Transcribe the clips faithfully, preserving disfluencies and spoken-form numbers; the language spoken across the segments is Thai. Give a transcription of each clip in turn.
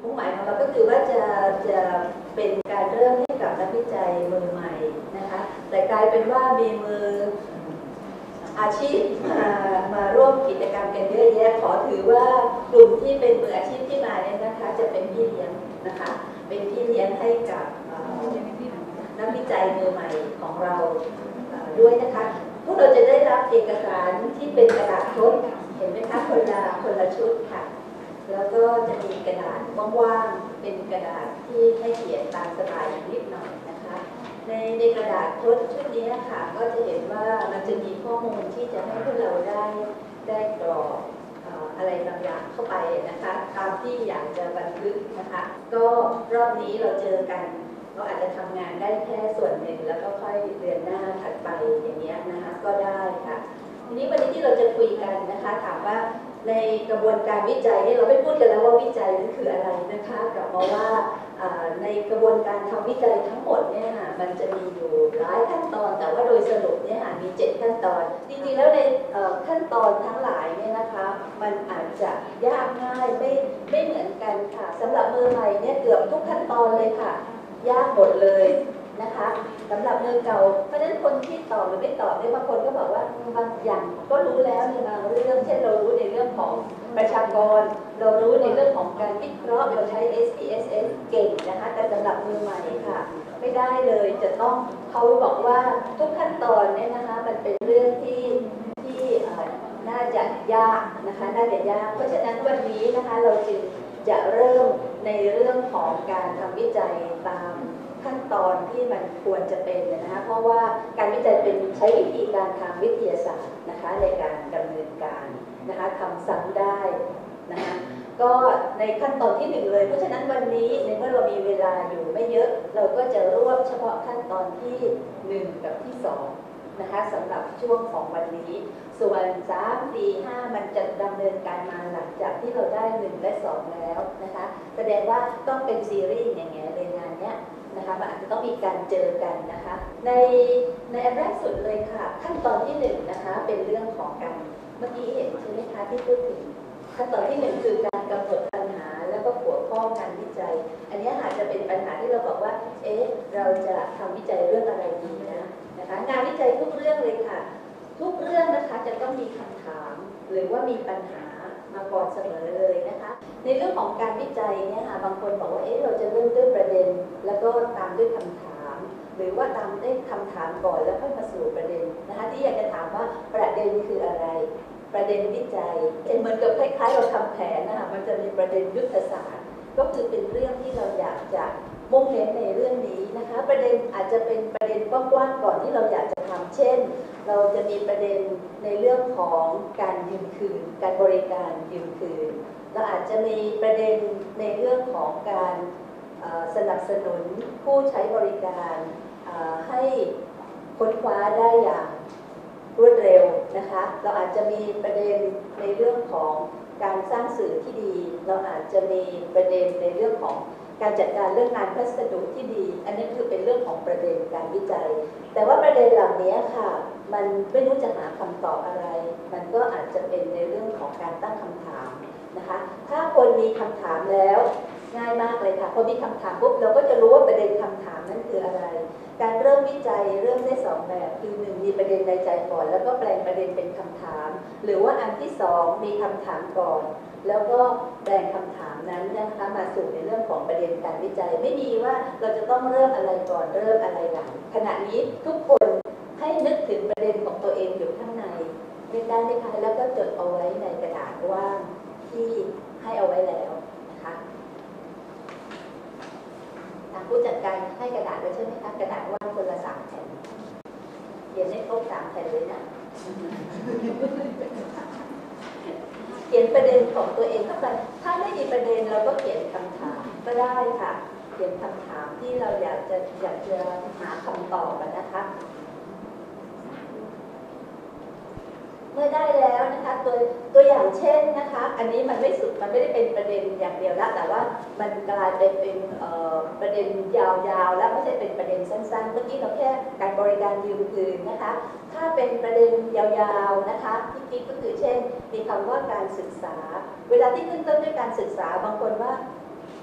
มุ่งหมายของเราก็คือว่าจะจะเป็นการเริ่มให้กับนักวิจัยมือใหม่นะคะแต่กลายเป็นว่ามีมืออาชีพมามาร่วมกิจกรรมกันเยอะแยะขอถือว่ากลุ่มที่เป็นมืออาชีพที่มาเนี่ยนะคะจะเป็นพี่เลี้ยงนะคะเป็นพี่เลี้ยงให้กับนักวิจัยมือใหม่ของเราด้วยนะคะพวกเราจะได้รับเอกสารที่เป็นกระดาษทดเห็นไหมคะคนละคนละชุดค่ะแล้วก็จะมีกระดาษว่างๆเป็นกระดาษที่ให้เขียนตามสไตล์นิดหน่อยนะคะในในกระดาษทดชุดนี้ค่ะก็จะเห็นว่ามันจะมีข้อมูลที่จะให้พวกเราได้ได้กรอกอะไรบางอย่างเข้าไปนะคะตามที่อยากจะบันทึกนะคะก็รอบนี้เราเจอกันเราอาจจะทำงานได้แค่ส่วนหนึ่งแล้วก็ค่อยเดือนหน้าถัดไปอย่างนี้นะคะก็ได้ค่ะทีนี้วันนี้ที่เราจะคุยกันนะคะถามว่าในกระบวนการวิจัยเนี่ยเราไม่พูดกันแล้วว่าวิจัยนั้นคืออะไรนะคะกลับมาว่าในกระบวนการทำวิจัยทั้งหมดเนี่ยมันจะมีอยู่หลายขั้นตอนแต่ว่าโดยสรุปเนี่ยมีเจ็ดขั้นตอนจริงๆแล้วในขั้นตอนทั้งหลายเนี่ยนะคะมันอาจจะยากง่ายไม่ไม่เหมือนกันค่ะสำหรับมือใหม่เนี่ยเกือบทุกขั้นตอนเลยค่ะยากหมดเลยนะคะสำหรับมือเก่าเพราะฉะนั้นคนที่ตอบหรือไม่ตอบเนี่ยบางคนก็บอกว่าบางอย่างก็รู้แล้วในบางเรื่องเช่นเรารู้ในเรื่องของประชากรเรารู้ในเรื่องของการวิเคราะห์เราใช้ เอส พี เอส เอส เก่งนะคะแต่สำหรับมือใหม่ค่ะไม่ได้เลยจะต้องเขาบอกว่าทุกขั้นตอนเนี่ยนะคะมันเป็นเรื่องที่ที่น่าจะยากนะคะน่าจะยากเพราะฉะนั้นวันนี้นะคะเราจึงจะเริ่มในเรื่องของการทำวิจัยตามขั้นตอนที่มันควรจะเป็นนะคะเพราะว่าการวิจัยเป็นใช้วิธีการทางวิทยาศาสตร์นะคะในการดำเนินการนะคะทำซ้ำได้นะคะก็ในขั้นตอนที่หนึ่งเลยเพราะฉะนั้นวันนี้ในเมื่อเรามีเวลาอยู่ไม่เยอะเราก็จะรวบเฉพาะขั้นตอนที่หนึ่งกับที่สองนะคะสำหรับช่วงของวันนี้ส่วนสาม สี่ ห้ามันจะดำเนินการมาหลังจากที่เราได้หนึ่งและสองแล้วนะคะแสดงว่าต้องเป็นซีรีส์อย่างเงี้ยในงานเนี้ยนะคะมันอาจจะต้องมีการเจอกันนะคะในในอันแรกสุดเลยค่ะขั้นตอนที่หนึ่งนะคะเป็นเรื่องของการเมื่อกี้เห็นใช่ไหมคะที่พูดถึงขั้นตอนที่หนึ่งคือการกำหนดปัญหาแล้วก็หัวข้องานวิจัยอันนี้อาจจะเป็นปัญหาที่เราบอกว่าเอ๊ะเราจะทำวิจัยเรื่องอะไรดีนะนะคะงานวิจัยทุกเรื่องเลยค่ะทุกเรื่องนะคะจะต้องมีคำถามหรือว่ามีปัญหามาก่อนเสมอเลยนะคะในเรื่องของการวิจัยเนี่ยค่ะบางคนบอกว่าเอ๊ะเราจะเริ่มด้วยประเด็นแล้วก็ตามด้วยคำถามหรือว่าตามด้วยคำถามก่อนแล้วค่อยมาสู่ประเด็นนะคะที่อยากจะถามว่าประเด็นคืออะไรประเด็นวิจัยเหมือนกับคล้ายๆเราทำแผนนะคะมันจะมีประเด็นยุทธศาสตร์ก็คือเป็นเรื่องที่เราอยากจะมุ่งเน้นในเรื่องนี้นะคะประเด็นอาจจะเป็นประเด็นกว้างๆก่อนที่เราอยากจะทำเช่นเราจะมีประเด็นในเรื่องของการยืมคืนการบริการยืมคืนเราอาจจะมีประเด็นในเรื่องของการสนับสนุนผู้ใช้บริการให้ค้นคว้าได้อย่างรวดเร็วนะคะเราอาจจะมีประเด็นในเรื่องของการสร้างสื่อที่ดีเราอาจจะมีประเด็นในเรื่องของการจัดการเรื่องงานพัสดุที่ดีอันนี้คือเป็นเรื่องของประเด็นการวิจัยแต่ว่าประเด็นเหล่านี้ค่ะมันไม่รู้จะหาคำตอบอะไรมันก็อาจจะเป็นในเรื่องของการตั้งคำถามนะคะถ้าคนมีคำถามแล้วง่ายมากเลยค่ะพอมีคำถามปุ๊บเราก็จะรู้ว่าประเด็นคำถามนั้นคืออะไรการเริ่มวิจัยเริ่มได้สองแบบคือหนึ่งมีประเด็นในใจก่อนแล้วก็แปลงประเด็นเป็นคำถามหรือว่าอันที่สองมีคำถามก่อนแล้วก็แปลงคำถามนั้นนะคะมาสู่ในเรื่องของประเด็นการวิจัยไม่มีว่าเราจะต้องเริ่มอะไรก่อนเริ่มอะไรหลังขณะนี้ทุกคนให้นึกถึงประเด็นของตัวเองอยู่ข้างในเป็นได้ไหมคะแล้วก็จดเอาไว้ในกระดาษว่างที่ให้เอาไว้แล้วนะคะทางผู้จัดการให้กระดาษไว้ใช่ไหมคะกระดาษว่างคนละสามแผ่นเขียนให้ครบสามแผ่นเลยนะเขียนประเด็นของตัวเองเข้าไปถ้าไม่มีประเด็นเราก็เขียนคำถามก็ได้ค่ะเขียนคำถามที่เราอยากจะอยากจะหาคำตอบนะคะเมื่อได้แล้วนะคะตัวตัวอย่างเช่นนะคะอันนี้มันไม่สุดมันไม่ได้เป็นประเด็นอย่างเดียวแล้วแต่ว่ามันกลายเป็นเป็นประเด็นยาวๆแล้วไม่ใช่เป็นประเด็นสั้นๆเมื่อกี้เราแค่การบริการยืมคืนนะคะถ้าเป็นประเด็นยาวๆนะคะที่คิดก็คือเช่นมีคำว่าการศึกษาเวลาที่ขึ้นต้นด้วยการศึกษาบางคนว่า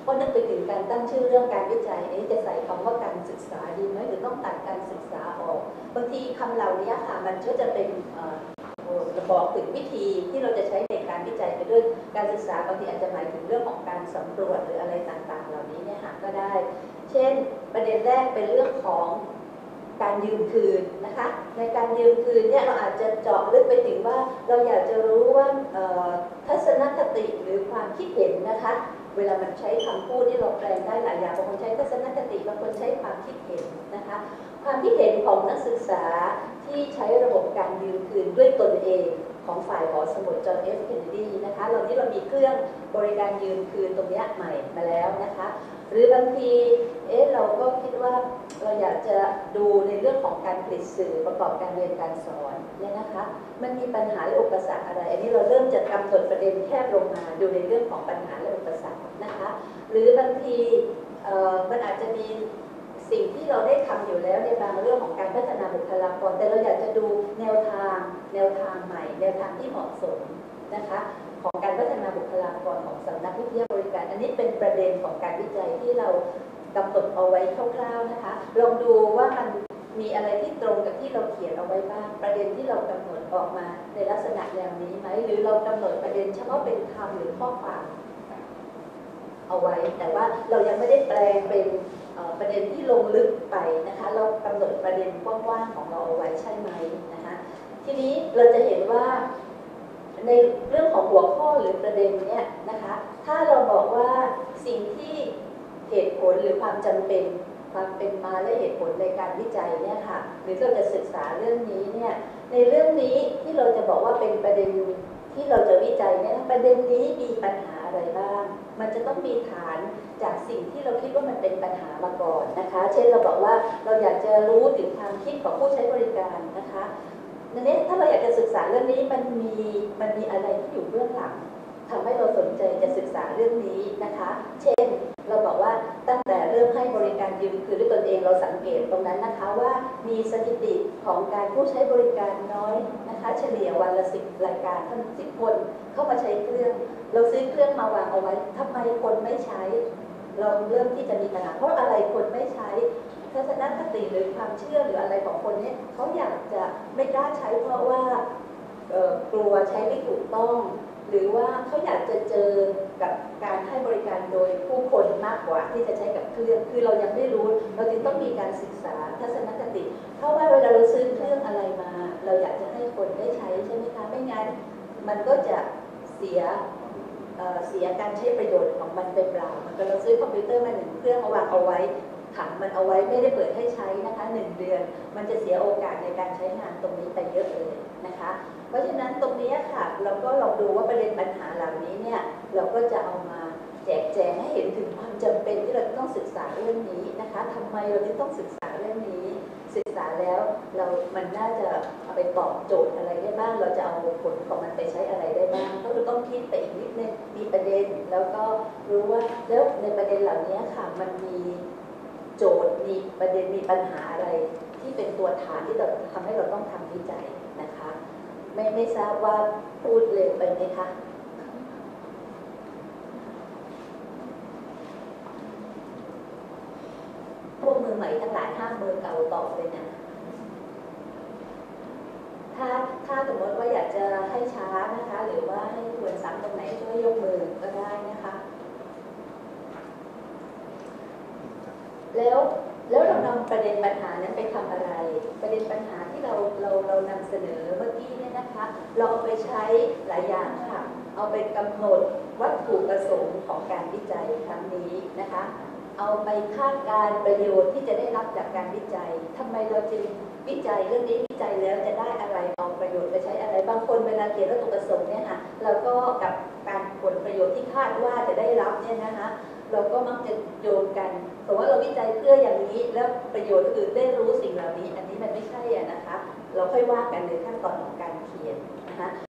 ก็นึกไปถึงการตั้งชื่อเรื่องการวิจัยนี้จะใส่คำว่าการศึกษาดีไหมหรือต้องตัดการศึกษาออกบางทีคำเหล่านี้ค่ะมันก็จะเป็นบอกถึงวิธีที่เราจะใช้ในการวิจัยไปด้วยการศึกษาบางทีอาจจะหมายถึงเรื่องของการสำรวจหรืออะไรต่างๆเหล่านี้เนี่ยค่ะก็ได้เช่นประเด็นแรกเป็นเรื่องของการยืมคืนนะคะในการยืมคืนเนี่ยเราอาจจะเจาะลึกไปถึงว่าเราอยากจะรู้ว่าทัศนคติหรือความคิดเห็นนะคะเวลามันใช้คำพูดที่เราแปลงได้หลายอย่างบางคนใช้ทัศนคติบางคนใช้ความคิดเห็นนะคะความคิดเห็นของนักศึกษาที่ใช้ระบบการยืมคืนด้วยตนเองของฝ่ายหอสมุดจอห์น เอฟ เคนเนดีนะคะเราที่เรามีเครื่องบริการยืมคืนตรงนี้ใหม่มาแล้วนะคะหรือบางทีเอ๊ะเราก็คิดว่าเราอยากจะดูในเรื่องของการผลิตสื่อประกอบการเรียนการสอนเนี่ยนะคะมันมีปัญหาและอุปสรรคอะไรอันนี้เราเริ่มจะกำหนดประเด็นแคบลงมาดูในเรื่องของปัญหาและอุปสรรคนะคะหรือบางทีมันอาจจะมีสิ่งที่เราได้ทำอยู่แล้วในบางเรื่องของการพัฒนาบุคลากรแต่เราอยากจะดูแนวทางแนวทางใหม่แนวทางที่เหมาะสมนะคะของการพัฒนาบุคลากรของสำนักวิทยาบริการอันนี้เป็นประเด็นของการวิจัยที่เรากำหนดเอาไว้คร่าวๆนะคะลองดูว่ามันมีอะไรที่ตรงกับที่เราเขียนเอาไว้บ้างประเด็นที่เรากำหนดออกมาในลักษณะอย่างนี้ไหมหรือเรากำหนดประเด็นเฉพาะเป็นคำหรือข้อความเอาไว้แต่ว่าเรายังไม่ได้แปลงเป็นประเด็นที่ลงลึกไปนะคะเรากำหนดประเด็นกว้างๆของเราเอาไว้ใช่ไหมนะคะทีนี้เราจะเห็นว่าในเรื่องของหัวข้อหรือประเด็นเนี้ยนะคะถ้าเราบอกว่าสิ่งที่เหตุผลหรือความจำเป็นความเป็นมาและเหตุผลในการวิจัยเนี่ยค่ะหรือเราจะศึกษาเรื่องนี้เนี่ยในเรื่องนี้ที่เราจะบอกว่าเป็นประเด็นที่เราจะวิจัยเนี่ยประเด็นนี้มีปัญหาอะไรบ้างมันจะต้องมีฐานจากสิ่งที่เราคิดว่ามันเป็นปัญหามาก่อนนะคะเช่นเราบอกว่าเราอยากจะรู้ถึงความคิดของผู้ใช้บริการนะคะในนี้ถ้าเราอยากจะศึกษาเรื่องนี้มันมีมันมีอะไรที่อยู่เบื้องหลังทำให้เราสนใจจะศึกษาเรื่องนี้นะคะเช่นเราบอกว่าตั้งแต่เริ่มให้บริการยืมคืนด้วยตนเองเราสังเกตตรงนั้นนะคะว่ามีสถิติของการผู้ใช้บริการน้อยนะคะเฉลี่ยวันละสิบรายการทั้งสิบคนเข้ามาใช้เครื่องเราซื้อเครื่องมาวางเอาไว้ทำไมคนไม่ใช้เราเริ่มที่จะมีปัญหาเพราะอะไรคนไม่ใช้ทัศนคติหรือความเชื่อหรืออะไรของคนนี้เขาอยากจะไม่กล้าใช้เพราะว่ากลัวใช้ไม่ถูกต้องหรือว่าเขาอยากจะเจอกับการให้บริการโดยผู้คนมากกว่าที่จะใช้กับเครื่องคือเรายังไม่รู้เราจึงต้องมีการศึกษาทัศนคติเพราะว่าเวลาเราซื้อเครื่องอะไรมาเราอยากจะให้คนได้ใช้ใช่ไหมคะไม่งั้นมันก็จะเสียเสียการใช้ประโยชน์ของมันไปเปล่ามันก็เราซื้อคอมพิวเตอร์มาหนึ่งเครื่องมาวางเอาไว้ขังมันเอาไว้ไม่ได้เปิดให้ใช้นะคะหนึ่งเดือนมันจะเสียโอกาสในการใช้งานตรงนี้ไปเยอะเลยนะคะเพราะฉะนั้นตรงนี้ค่ะเราก็ลองดูว่าประเด็นปัญหาเหล่านี้เนี่ยเราก็จะเอามาแจกแจงให้เห็นถึงความจำเป็นที่เราต้องศึกษาเรื่องนี้นะคะทำไมเราถึงต้องศึกษาเรื่องนี้ศึกษาแล้วเรามันน่าจะเอาไปตอบโจทย์อะไรได้บ้างเราจะเอาผลของมันไปใช้อะไรได้บ้างก็คือต้องคิดไปอีกนิดนึงมีประเด็นแล้วก็รู้ว่าแล้วในประเด็นเหล่านี้ค่ะมันมีโจทย์มีประเด็นมีปัญหาอะไรที่เป็นตัวฐานที่เราทำให้เราต้องทำวิจัยนะคะไม่ไม่ทราบว่าพูดเร็วไปไหมคะพวกมือใหม่ทั้งหลายห้ามมือเก่าต่อเลยนะถ้าถ้าสมมติว่าอยากจะให้ช้านะคะหรือว่าให้ทวนซ้ำตรงไหนช่วยยกมือก็ได้นะคะแล้วแล้วเรานำประเด็นปัญหานั้นไปทำอะไรประเด็นปัญหาที่เราเราเรานำเสนอเมื่อกี้เนี่ยนะคะเราเอาไปใช้หลายอย่างค่ะเอาไปกำหนดวัตถุประสงค์ของการวิจัยครั้งนี้นะคะเอาไปคาดการณ์ประโยชน์ที่จะได้รับจากการวิจัยทำไมเราจึงวิจัยเรื่องนี้วิจัยแล้วจะได้อะไรเอาประโยชน์ไปใช้อะไรบางคนเวลาเขียนวัตถุประสงค์เนี่ยค่ะเราก็กับการผลประโยชน์ที่คาดว่าจะได้รับเนี่ยนะคะเราก็มักจะโยนกันแต่ว่าเราวิจัยเพื่ออย่างนี้แล้วประโยชน์คือได้รู้สิ่งเหล่านี้อันนี้มันไม่ใช่อ่ะนะคะเราค่อยว่ากันในขั้นตอนของการเขียนนะคะ